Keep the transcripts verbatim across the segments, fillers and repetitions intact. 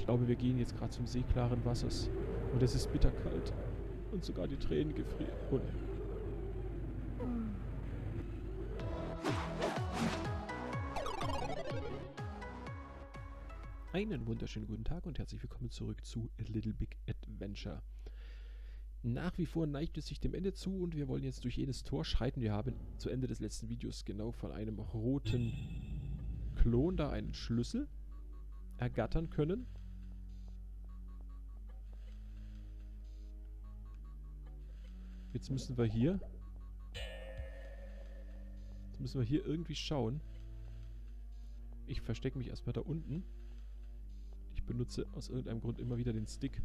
glaube, wir gehen jetzt gerade zum See klaren Wassers. Und es ist bitterkalt. Und sogar die Tränen gefrieren. Oh, nee. Einen wunderschönen guten Tag und herzlich willkommen zurück zu A Little Big Adventure. Nach wie vor neigt es sich dem Ende zu und wir wollen jetzt durch jedes Tor schreiten. Wir haben zu Ende des letzten Videos genau von einem roten Klon da einen Schlüssel ergattern können. Jetzt müssen wir hier... Jetzt müssen wir hier irgendwie schauen. Ich verstecke mich erstmal da unten. Ich benutze aus irgendeinem Grund immer wieder den Stick.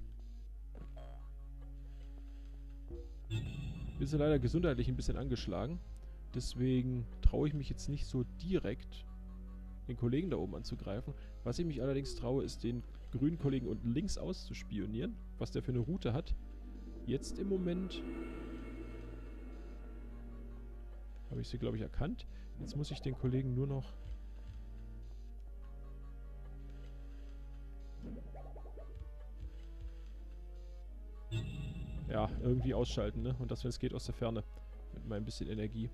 Wir sind leider gesundheitlich ein bisschen angeschlagen. Deswegen traue ich mich jetzt nicht so direkt, den Kollegen da oben anzugreifen. Was ich mich allerdings traue, ist den grünen Kollegen unten links auszuspionieren. Was der für eine Route hat. Jetzt im Moment habe ich sie, glaube ich, erkannt. Jetzt muss ich den Kollegen nur noch... Ja, irgendwie ausschalten, ne? Und das, wenn es geht, aus der Ferne. Mit mal ein bisschen Energie.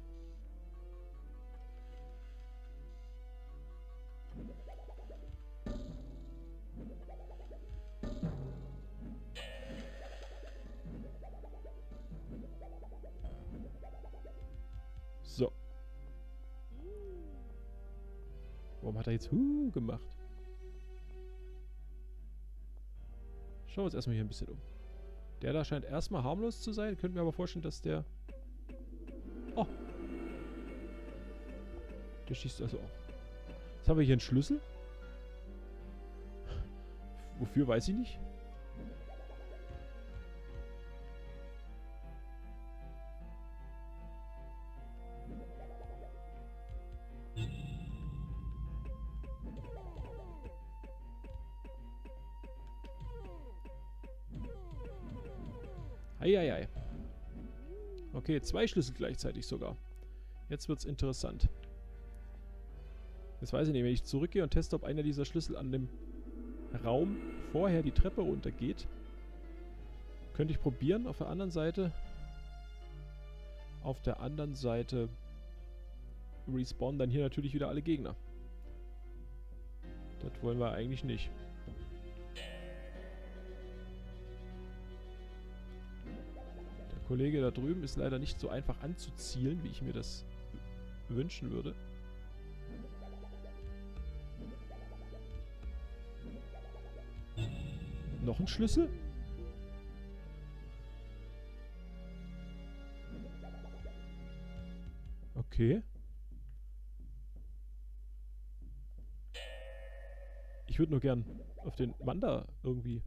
So. Warum hat er jetzt Huh gemacht? Schauen wir uns erstmal hier ein bisschen um. Der da scheint erstmal harmlos zu sein. Könnten wir aber vorstellen, dass der... Oh. Der schießt also auch. Jetzt haben wir hier einen Schlüssel. Wofür, weiß ich nicht. Eieiei. Okay, zwei Schlüssel gleichzeitig sogar. Jetzt wird's interessant. Jetzt weiß ich nicht, wenn ich zurückgehe und teste, ob einer dieser Schlüssel an dem Raum vorher die Treppe runtergeht, könnte ich probieren. Auf der anderen Seite... Auf der anderen Seite respawnen dann hier natürlich wieder alle Gegner. Das wollen wir eigentlich nicht. Der Kollege da drüben ist leider nicht so einfach anzuzielen, wie ich mir das wünschen würde. Noch ein Schlüssel? Okay. Ich würde nur gern auf den Mann da irgendwie...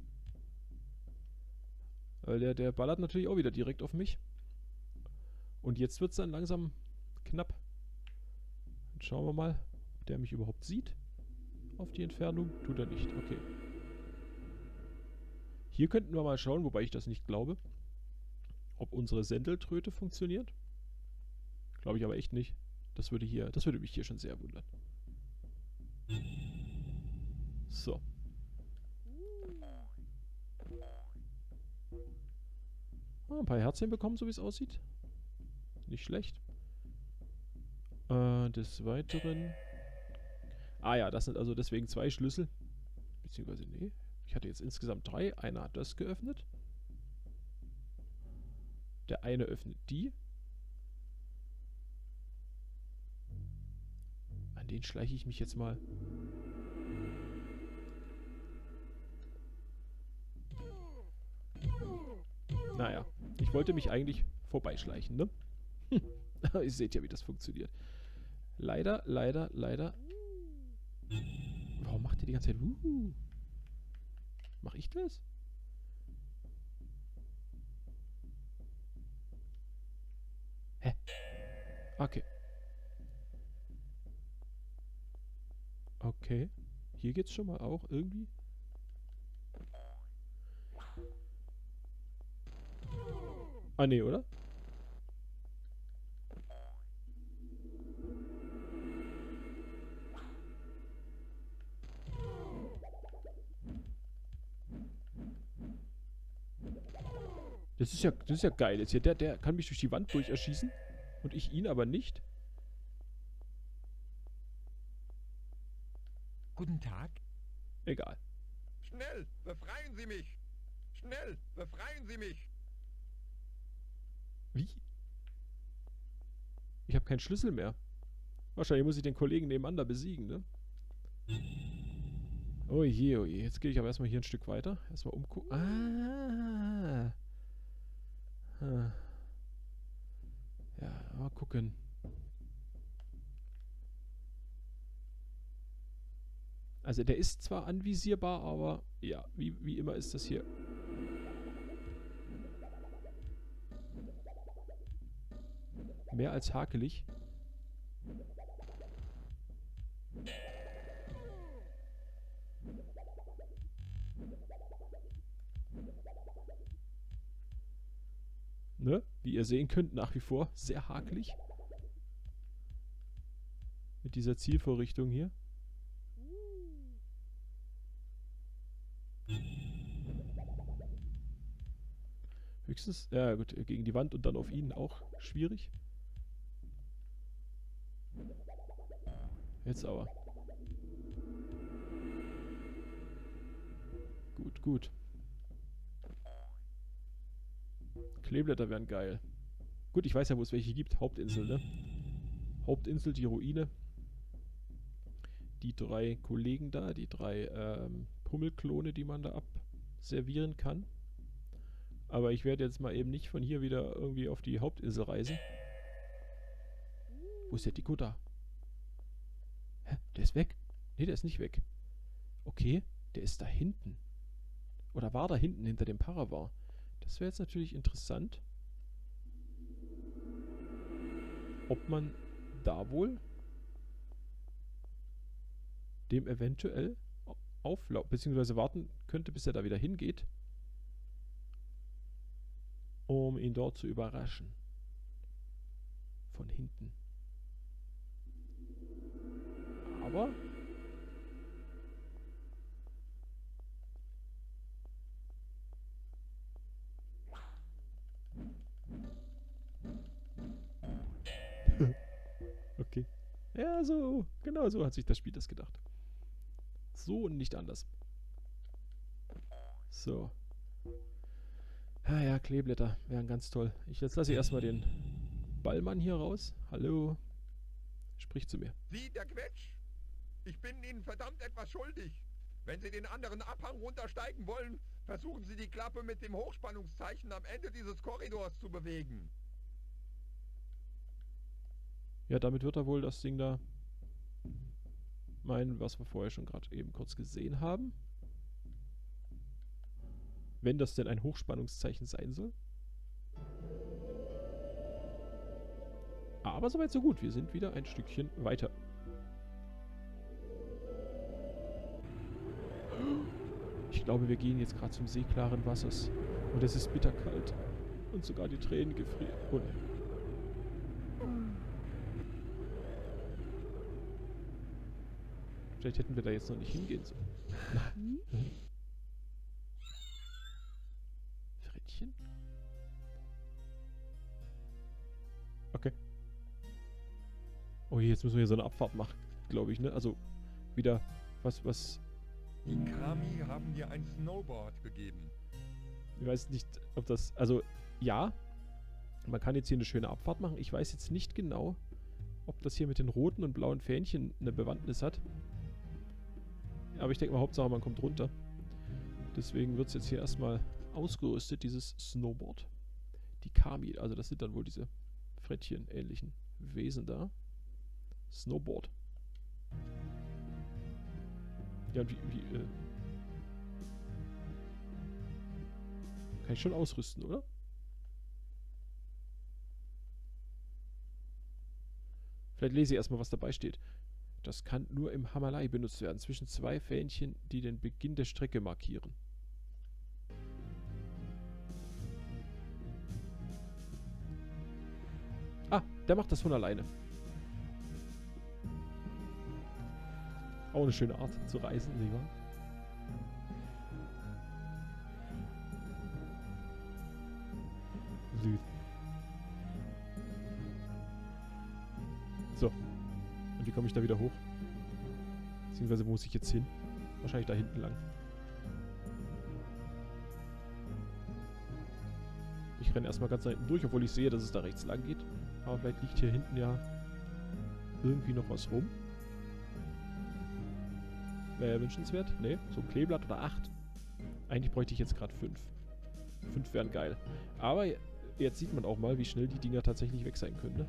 Weil der, der ballert natürlich auch wieder direkt auf mich. Und jetzt wird es dann langsam knapp. Dann schauen wir mal, ob der mich überhaupt sieht. Auf die Entfernung. Tut er nicht. Okay. Hier könnten wir mal schauen, wobei ich das nicht glaube, ob unsere Sendeltröte funktioniert. Glaube ich aber echt nicht. Das würde hier, das würde mich hier schon sehr wundern. So. Oh, ein paar Herzchen bekommen, so wie es aussieht. Nicht schlecht. Äh, des Weiteren... Ah ja, das sind also deswegen zwei Schlüssel. Beziehungsweise, nee. Ich hatte jetzt insgesamt drei. Einer hat das geöffnet. Der eine öffnet die. An den schleiche ich mich jetzt mal. Naja, ich wollte mich eigentlich vorbeischleichen, ne? Ihr seht ja, wie das funktioniert. Leider, leider, leider. Warum macht ihr die ganze Zeit Wuhu? Mach ich das? Hä? Okay. Okay. Hier geht's schon mal auch irgendwie. Ah, nee, oder? Das ist ja, das ist ja geil jetzt hier. Der, der kann mich durch die Wand durch erschießen und ich ihn aber nicht. Guten Tag. Egal. Schnell, befreien Sie mich! Schnell, befreien Sie mich! Wie? Ich habe keinen Schlüssel mehr. Wahrscheinlich muss ich den Kollegen nebenan da besiegen, ne? Oh je, oh je. Jetzt gehe ich aber erstmal hier ein Stück weiter. Erstmal umgucken. Ah. Ah. Ja, mal gucken. Also der ist zwar anvisierbar, aber ja, wie, wie immer ist das hier. Mehr als hakelig. Ne? Wie ihr sehen könnt, nach wie vor sehr hakelig. Mit dieser Zielvorrichtung hier. Höchstens, ja gut, gegen die Wand und dann auf ihn auch schwierig. Jetzt aber. Gut, gut. Kleeblätter wären geil. Gut, ich weiß ja, wo es welche gibt. Hauptinsel, ne? Hauptinsel, die Ruine. Die drei Kollegen da, die drei ähm, Pummelklone, die man da abservieren kann. Aber ich werde jetzt mal eben nicht von hier wieder irgendwie auf die Hauptinsel reisen. Wo ist der Diko da? Hä? Der ist weg? Ne, der ist nicht weg. Okay, der ist da hinten. Oder war da hinten hinter dem Paravar. Das wäre jetzt natürlich interessant. Ob man da wohl dem eventuell auflaufen, beziehungsweise warten könnte, bis er da wieder hingeht, um ihn dort zu überraschen. Von hinten. Aber okay. Ja, so. Genau so hat sich das Spiel das gedacht. So und nicht anders. So. Ah ja, Kleeblätter wären ganz toll. Ich, jetzt lasse ich erstmal den Ballmann hier raus. Hallo. Sprich zu mir. Sie, der Quetsch! Ich bin Ihnen verdammt etwas schuldig. Wenn Sie den anderen Abhang runtersteigen wollen, versuchen Sie die Klappe mit dem Hochspannungszeichen am Ende dieses Korridors zu bewegen. Ja, damit wird er wohl das Ding da meinen, was wir vorher schon gerade eben kurz gesehen haben. Wenn das denn ein Hochspannungszeichen sein soll. Aber soweit so gut. Wir sind wieder ein Stückchen weiter. Ich glaube, wir gehen jetzt gerade zum See klaren Wassers. Und es ist bitterkalt. Und sogar die Tränen gefrieren. Oh ne. Vielleicht hätten wir da jetzt noch nicht hingehen sollen. Nein. Frettchen? Okay. Oh, jetzt müssen wir hier so eine Abfahrt machen, glaube ich, ne? Also, wieder was, was... Die Kami haben dir ein Snowboard gegeben. Ich weiß nicht, ob das... Also, ja. Man kann jetzt hier eine schöne Abfahrt machen. Ich weiß jetzt nicht genau, ob das hier mit den roten und blauen Fähnchen eine Bewandtnis hat. Aber ich denke mal, Hauptsache man kommt runter. Deswegen wird es jetzt hier erstmal ausgerüstet, dieses Snowboard. Die Kami, also das sind dann wohl diese Frettchen-ähnlichen Wesen da. Snowboard. Ja, wie, wie, äh... kann ich schon ausrüsten, oder? Vielleicht lese ich erstmal, was dabei steht. Das kann nur im Hamalai benutzt werden, zwischen zwei Fähnchen, die den Beginn der Strecke markieren. Ah, der macht das von alleine. Auch eine schöne Art zu reisen, nicht wahr? Und wie komme ich da wieder hoch? Beziehungsweise, wo muss ich jetzt hin? Wahrscheinlich da hinten lang. Ich renne erstmal ganz da hinten durch, obwohl ich sehe, dass es da rechts lang geht. Aber vielleicht liegt hier hinten ja irgendwie noch was rum. Wäre ja wünschenswert. Ne, so ein Kleeblatt oder acht. Eigentlich bräuchte ich jetzt gerade fünf. Fünf wären geil. Aber jetzt sieht man auch mal, wie schnell die Dinger tatsächlich weg sein können. Ne?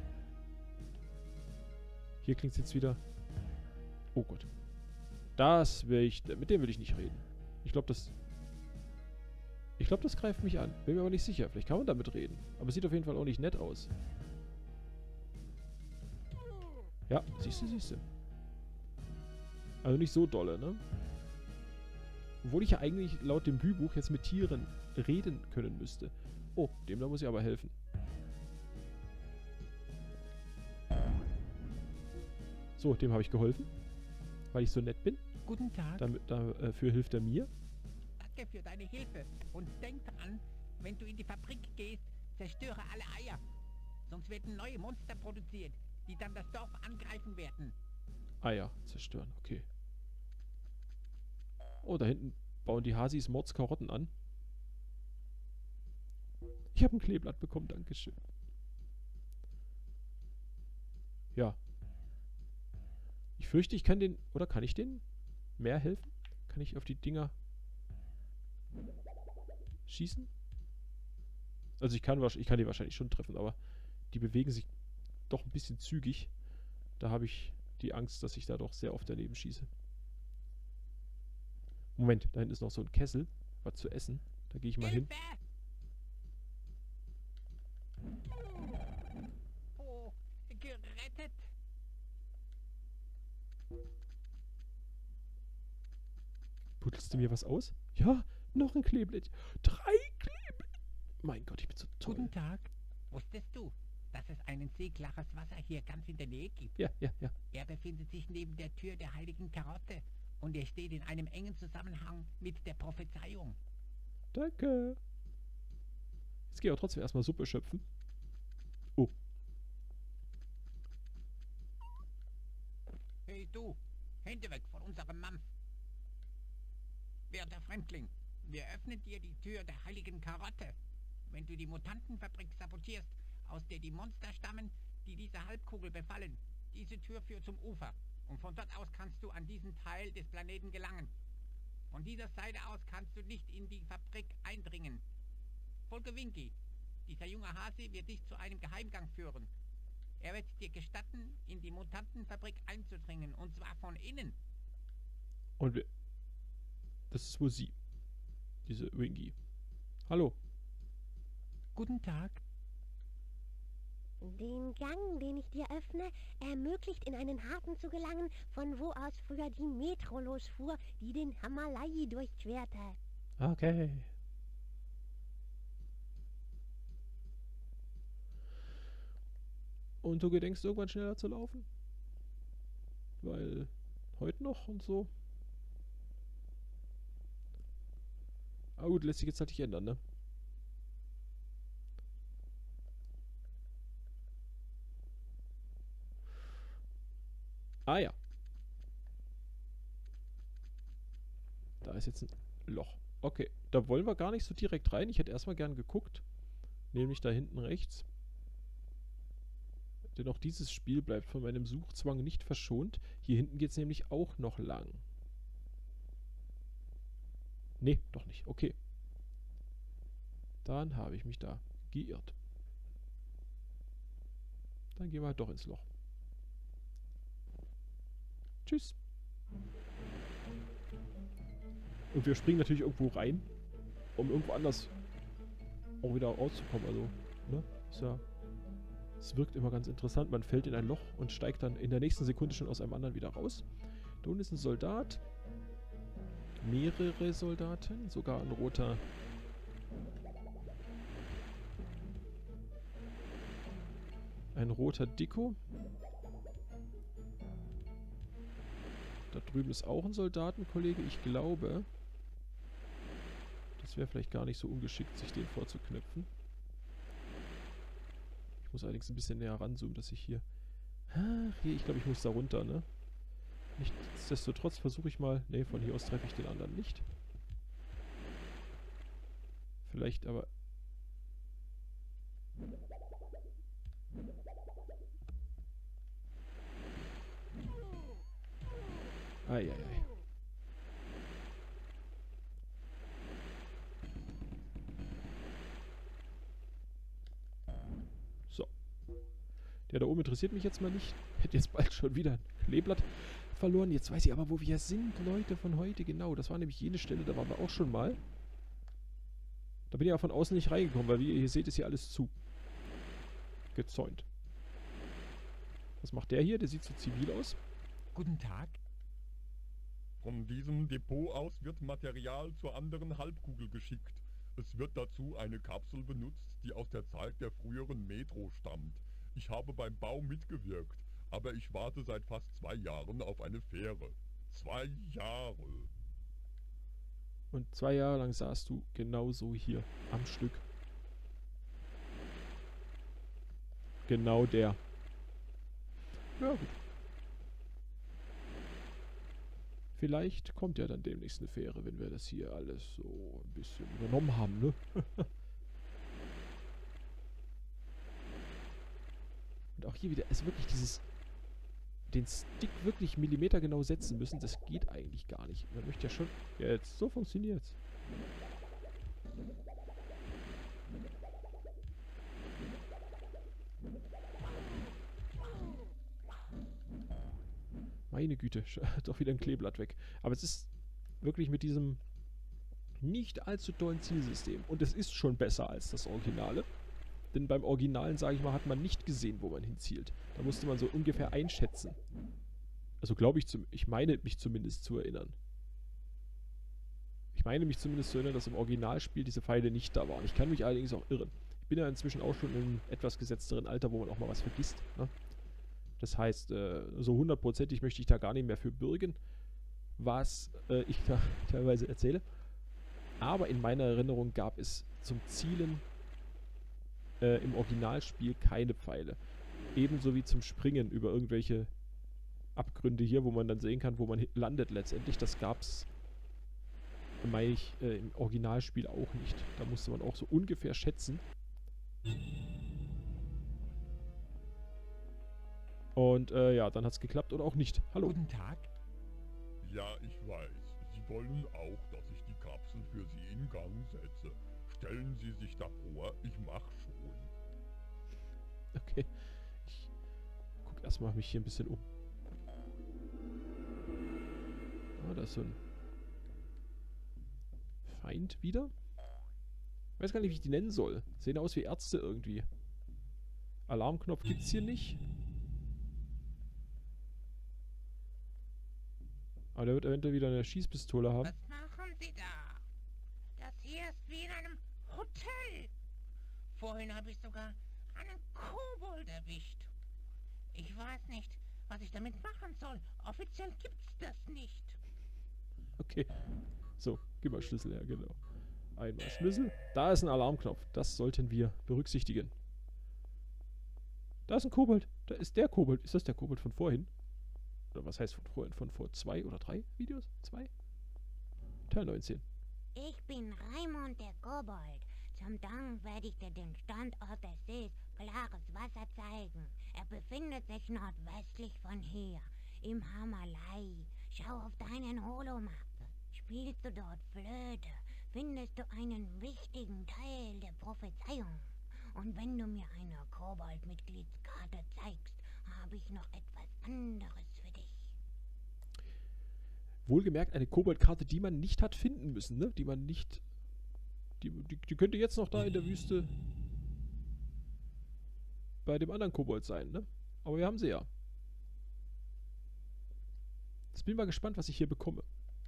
Hier klingt es jetzt wieder... Oh Gott. Das will ich... Mit dem will ich nicht reden. Ich glaube, das... Ich glaube, das greift mich an. Bin mir aber nicht sicher. Vielleicht kann man damit reden. Aber es sieht auf jeden Fall auch nicht nett aus. Ja, siehst du, siehst du. Also nicht so dolle, ne? Obwohl ich ja eigentlich laut dem Bühlbuch jetzt mit Tieren reden können müsste. Oh, dem da muss ich aber helfen. So, dem habe ich geholfen. Weil ich so nett bin. Guten Tag. Damit, dafür hilft er mir. Danke für deine Hilfe. Und denk dran, wenn du in die Fabrik gehst, zerstöre alle Eier. Sonst werden neue Monster produziert, die dann das Dorf angreifen werden. Eier zerstören, okay. Oh, da hinten bauen die Hasis Mordskarotten an. Ich habe ein Kleeblatt bekommen, dankeschön. Ja. Ich fürchte, ich kann den... Oder kann ich denen mehr helfen? Kann ich auf die Dinger schießen? Also ich kann, ich kann die wahrscheinlich schon treffen, aber die bewegen sich doch ein bisschen zügig. Da habe ich die Angst, dass ich da doch sehr oft daneben schieße. Moment, da hinten ist noch so ein Kessel. Was zu essen. Da gehe ich mal hin. Oh, gerettet. Buddelst du mir was aus? Ja, noch ein Kleeblatt. Drei Kleeblätter. Mein Gott, ich bin so toll. Guten Tag. Wusstest du, dass es einen See klares Wasser hier ganz in der Nähe gibt? Ja, ja, ja. Er befindet sich neben der Tür der heiligen Karotte. Und er steht in einem engen Zusammenhang mit der Prophezeiung. Danke. Jetzt gehe ich aber trotzdem erstmal Suppe schöpfen. Oh. Hey du, Hände weg von unserem Mampf. Werter Fremdling, wir öffnen dir die Tür der heiligen Karotte. Wenn du die Mutantenfabrik sabotierst, aus der die Monster stammen, die diese Halbkugel befallen. Diese Tür führt zum Ufer. Und von dort aus kannst du an diesen Teil des Planeten gelangen. Von dieser Seite aus kannst du nicht in die Fabrik eindringen. Folge Winky. Dieser junge Hase wird dich zu einem Geheimgang führen. Er wird dir gestatten, in die Mutantenfabrik einzudringen. Und zwar von innen. Und wir... Das ist wohl sie. Diese Winky. Hallo. Guten Tag. Den Gang, den ich dir öffne, ermöglicht in einen Hafen zu gelangen, von wo aus früher die Metro losfuhr, die den Himalaya durchquerte. Okay. Und du gedenkst irgendwann schneller zu laufen? Weil heute noch und so. Aber gut, lässt sich jetzt halt nicht ändern, ne? Ah ja. Da ist jetzt ein Loch. Okay, da wollen wir gar nicht so direkt rein. Ich hätte erstmal gern geguckt. Nämlich da hinten rechts. Denn auch dieses Spiel bleibt von meinem Suchzwang nicht verschont. Hier hinten geht es nämlich auch noch lang. Nee, doch nicht. Okay. Dann habe ich mich da geirrt. Dann gehen wir halt doch ins Loch. Tschüss. Und wir springen natürlich irgendwo rein, um irgendwo anders auch wieder rauszukommen. Also, ne? Ist ja... Es wirkt immer ganz interessant. Man fällt in ein Loch und steigt dann in der nächsten Sekunde schon aus einem anderen wieder raus. Da unten ist ein Soldat. Mehrere Soldaten. Sogar ein roter... Ein roter Dicko. Da drüben ist auch ein Soldatenkollege. Ich glaube, das wäre vielleicht gar nicht so ungeschickt, sich den vorzuknöpfen. Ich muss allerdings ein bisschen näher ranzoomen, dass ich hier Ach, hier, ich glaube, ich muss da runter, ne? Nichtsdestotrotz versuche ich mal... Ne, von hier aus treffe ich den anderen nicht. Vielleicht aber... Eieiei. So. Der da oben interessiert mich jetzt mal nicht. Hätte jetzt bald schon wieder ein Kleeblatt verloren. Jetzt weiß ich aber, wo wir sind, Leute, von heute. Genau, das war nämlich jene Stelle, da waren wir auch schon mal. Da bin ich ja von außen nicht reingekommen, weil wie ihr hier seht, ist hier alles zu. Gezäunt. Was macht der hier? Der sieht so zivil aus. Guten Tag. Von diesem Depot aus wird Material zur anderen Halbkugel geschickt. Es wird dazu eine Kapsel benutzt, die aus der Zeit der früheren Metro stammt. Ich habe beim Bau mitgewirkt, aber ich warte seit fast zwei Jahren auf eine Fähre. Zwei Jahre. Und zwei Jahre lang saßt du genauso hier am Stück. Genau der. Ja, gut. Vielleicht kommt ja dann demnächst eine Fähre, wenn wir das hier alles so ein bisschen übernommen haben, ne? Und auch hier wieder, ist wirklich dieses... Den Stick wirklich millimetergenau setzen müssen, das geht eigentlich gar nicht. Man möchte ja schon... Ja, jetzt, so funktioniert's. Meine Güte, doch wieder ein Kleeblatt weg. Aber es ist wirklich mit diesem nicht allzu tollen Zielsystem. Und es ist schon besser als das Originale. Denn beim Originalen, sage ich mal, hat man nicht gesehen, wo man hinzielt. Da musste man so ungefähr einschätzen. Also glaube ich, zum, ich meine mich zumindest zu erinnern. Ich meine mich zumindest zu erinnern, dass im Originalspiel diese Pfeile nicht da waren. Ich kann mich allerdings auch irren. Ich bin ja inzwischen auch schon in einem etwas gesetzteren Alter, wo man auch mal was vergisst, ne? Das heißt, äh, so hundertprozentig möchte ich da gar nicht mehr für bürgen, was äh, ich da teilweise erzähle. Aber in meiner Erinnerung gab es zum Zielen äh, im Originalspiel keine Pfeile. Ebenso wie zum Springen über irgendwelche Abgründe hier, wo man dann sehen kann, wo man landet letztendlich. Das gab es, meine ich, äh, im Originalspiel auch nicht. Da musste man auch so ungefähr schätzen. Und äh, ja, dann hat es geklappt oder auch nicht. Hallo. Guten Tag. Ja, ich weiß. Sie wollen auch, dass ich die Kapsel für Sie in Gang setze. Stellen Sie sich davor, ich mach schon. Okay. Ich guck erstmal mich hier ein bisschen um. Ah, da ist so ein Feind wieder. Ich weiß gar nicht, wie ich die nennen soll. Sehen aus wie Ärzte irgendwie. Alarmknopf gibt's hier nicht. Aber der wird eventuell wieder eine Schießpistole haben. Was machen Sie da? Das hier ist wie in einem Hotel. Vorhin habe ich sogar einen Kobold erwischt. Ich weiß nicht, was ich damit machen soll. Offiziell gibt's das nicht. Okay. So, gib mal Schlüssel her, genau. Einmal Schlüssel. Da ist ein Alarmknopf. Das sollten wir berücksichtigen. Da ist ein Kobold. Da ist der Kobold. Ist das der Kobold von vorhin? Oder was heißt von vorhin? Von vor zwei oder drei Videos? Zwei? Teil neunzehn. Ich bin Raimund der Kobold. Zum Dank werde ich dir den Standort des Sees klares Wasser zeigen. Er befindet sich nordwestlich von hier, im Hamalai. Schau auf deinen Holomappe. Spielst du dort Flöte, findest du einen wichtigen Teil der Prophezeiung. Und wenn du mir eine Kobold-Mitgliedskarte zeigst, habe ich noch etwas anderes für dich. Wohlgemerkt eine Koboldkarte, die man nicht hat finden müssen, ne? Die man nicht... Die, die, die könnte jetzt noch da in der Wüste bei dem anderen Kobold sein, ne? Aber wir haben sie ja. Jetzt bin ich mal gespannt, was ich hier bekomme.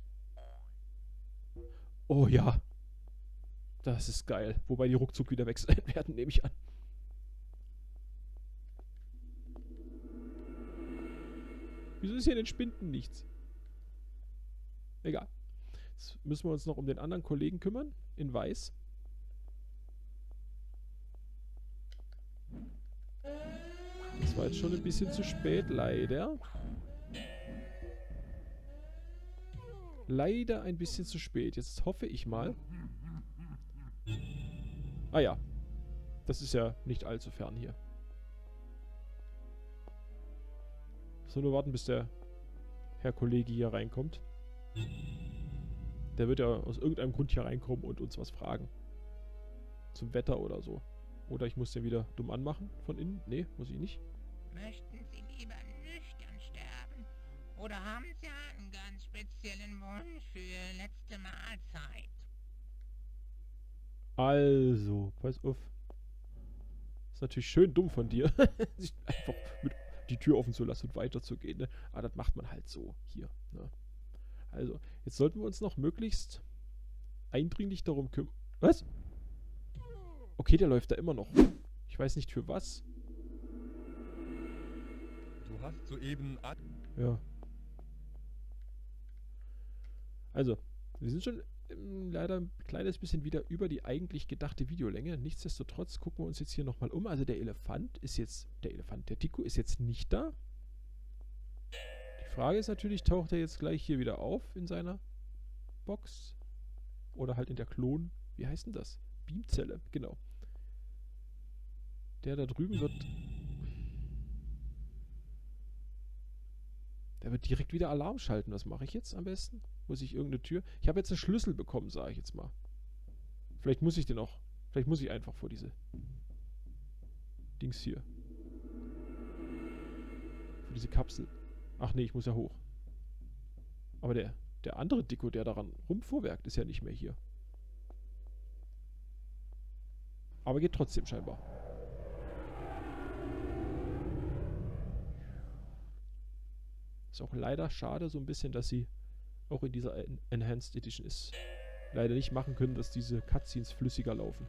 Oh ja. Das ist geil. Wobei die ruckzuck wieder weg sein werden, nehme ich an. Wieso ist hier in den Spinden nichts? Egal. Jetzt müssen wir uns noch um den anderen Kollegen kümmern. In Weiß. Das war jetzt schon ein bisschen zu spät, leider. Leider ein bisschen zu spät. Jetzt hoffe ich mal. Ah ja. Das ist ja nicht allzu fern hier. So, nur warten, bis der Herr Kollege hier reinkommt. Der wird ja aus irgendeinem Grund hier reinkommen und uns was fragen. Zum Wetter oder so. Oder ich muss den wieder dumm anmachen von innen. Nee, muss ich nicht. Möchten Sie lieber nüchtern sterben? Oder haben Sie einen ganz speziellen Wunsch für Ihre letzte Mahlzeit? Also, pass auf. Ist natürlich schön dumm von dir, sich einfach mit die Tür offen zu lassen und weiterzugehen. Ne? Aber das macht man halt so hier. Ne? Also, jetzt sollten wir uns noch möglichst eindringlich darum kümmern. Was? Okay, der läuft da immer noch. Ich weiß nicht für was. Du hast soeben... Ja. Also, wir sind schon ähm, leider ein kleines bisschen wieder über die eigentlich gedachte Videolänge. Nichtsdestotrotz gucken wir uns jetzt hier nochmal um. Also der Elefant ist jetzt... Der Elefant, der Dicko ist jetzt nicht da. Die Frage ist natürlich, taucht er jetzt gleich hier wieder auf in seiner Box? Oder halt in der Klon... Wie heißt denn das? Beamzelle, genau. Der da drüben wird... Der wird direkt wieder Alarm schalten. Was mache ich jetzt am besten? Muss ich irgendeine Tür... Ich habe jetzt einen Schlüssel bekommen, sage ich jetzt mal. Vielleicht muss ich den auch... Vielleicht muss ich einfach vor diese... Dings hier. Vor diese Kapsel. Ach nee, ich muss ja hoch. Aber der, der andere Dicko, der daran rumfuhrwerkt, ist ja nicht mehr hier. Aber geht trotzdem scheinbar. Ist auch leider schade so ein bisschen, dass sie auch in dieser En- Enhanced Edition ist. Leider nicht machen können, dass diese Cutscenes flüssiger laufen.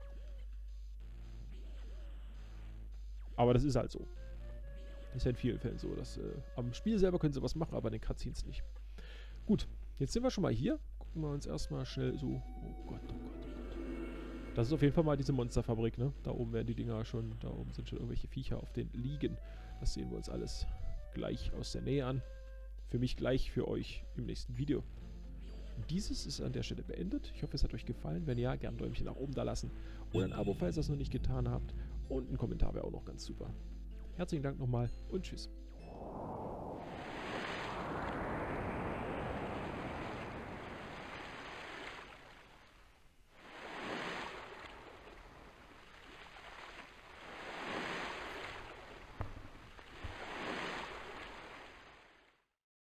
Aber das ist halt so. Ist ja in vielen Fällen so. Dass, äh, am Spiel selber können sie was machen, aber in den Cutscenes nicht. Gut, jetzt sind wir schon mal hier. Gucken wir uns erstmal schnell so... Oh Gott, oh Gott, oh Gott. Das ist auf jeden Fall mal diese Monsterfabrik, ne? Da oben werden die Dinger schon... Da oben sind schon irgendwelche Viecher auf den Liegen. Das sehen wir uns alles gleich aus der Nähe an. Für mich gleich, für euch im nächsten Video. Dieses ist an der Stelle beendet. Ich hoffe, es hat euch gefallen. Wenn ja, gerne ein Däumchen nach oben da lassen. Oder ein Abo, falls ihr es noch nicht getan habt. Und ein Kommentar wäre auch noch ganz super. Herzlichen Dank nochmal und tschüss.